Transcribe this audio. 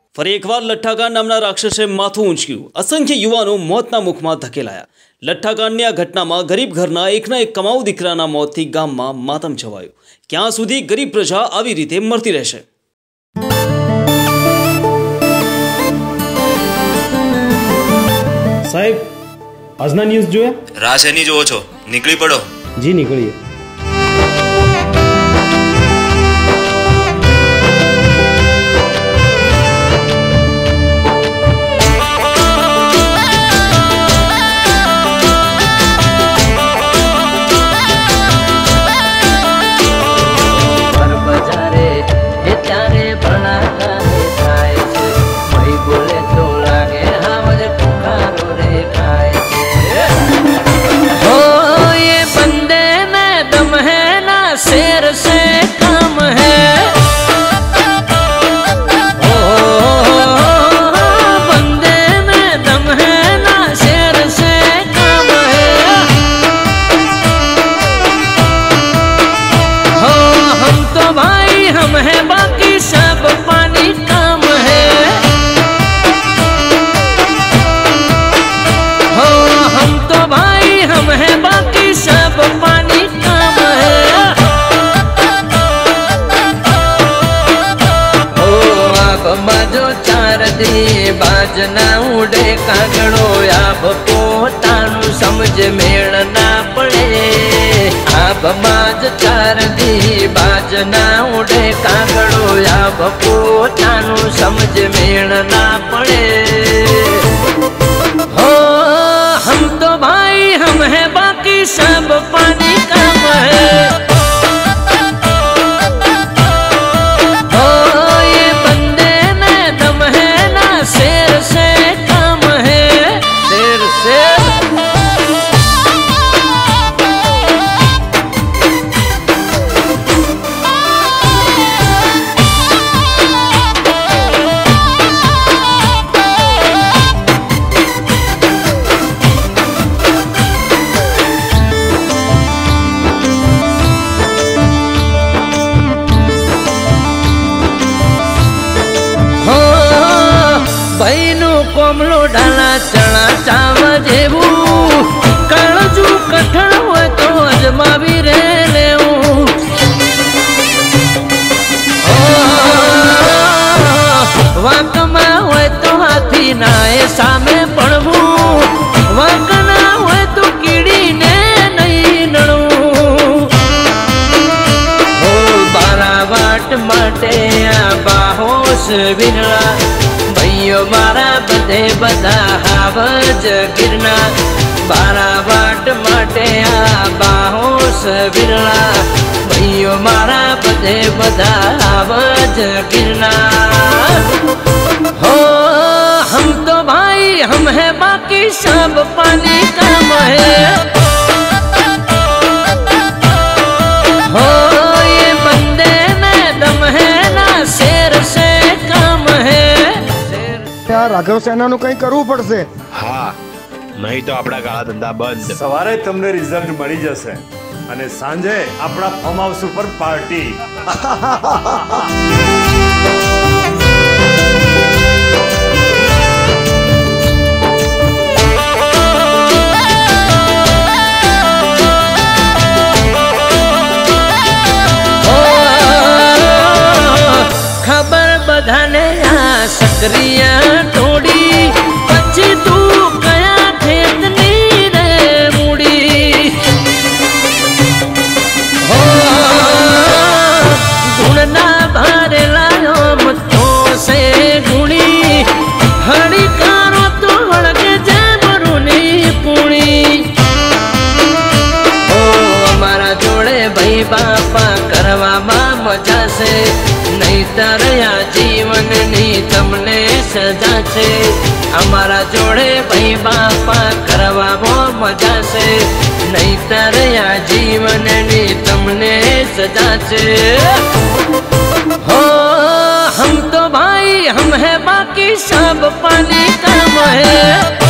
ફરી એકવાર લઠ્ઠાકાંડ નામના રાક્ષસે માથું ઊંચક્યું। અસંખ્ય યુવાનો મોતના મુખમાં ધકેલાયા। લઠ્ઠાકાંડની આ ઘટનામાં ગરીબ ઘરના એકના એક કમાઉ દીકરાના મોતથી ગામમાં માતમ છવાયું। ક્યાં સુધી ગરીબ પ્રજા આવી રીતે મરતી રહેશે? સાહેબ, આજના ન્યૂઝ જોયા? રાહ શેની જોવો છો? નીકળી પડો। જી નીકળીએ। बाजना उड़े कागड़ो आप पोतानु समझ मेल ना पड़े। आप बाज चार दी बाजना उड़े कागड़ो आप पोतानु समझ मेल ना पड़े। हो हम तो भाई हम है बाकी सब पानी कम है। कोमलो डाला चना चावा जेवू काळजू कठण होय तो अजमावी रे लेऊ। वाकमा होय तो हाथी नाए सामे पड़वू। वाकना होय तो कीड़ी ने नहीं नळू। हो बारा वाट माटे आ बाहोश विरला भाइयों मारा बधे बधा हावज गिरना। बारा वाट माटे आ बाहोश विरला भाइयों मारा बधे बधा हावज गिरना। हो हम तो भाई हम है बाकी सब पानी कम है। हो ये बंदे में दम है ना शेर से कम है। राघव सेना नु कई करવું પડશે। હા, નહીં તો આપડા ગાળા ધંધા બંધ। સવારે તમને રિઝલ્ટ મળી જશે અને સાંજે આપણા ફાર્મ હાઉસ ઉપર પાર્ટી। ખબર બધાને આ સક્રિયા ટોડી પછી તું કયા ખેતની રે મૂડી। હો ગુણના ભરેલા મતો સે ગુણી હળીકારો તો હળગે જે મરુની પૂણી। હો અમારા જોડે ભાઈ બાપા કરવામાં મજા છે नहीं तरया जीवन नी तमने सजा छे। हमारा जोड़े भाई बापा करवा वो मजा से नहीं तरया जीवन नी तमने सजा छे। हो हम तो भाई हम है बाकी सब पानी कम है।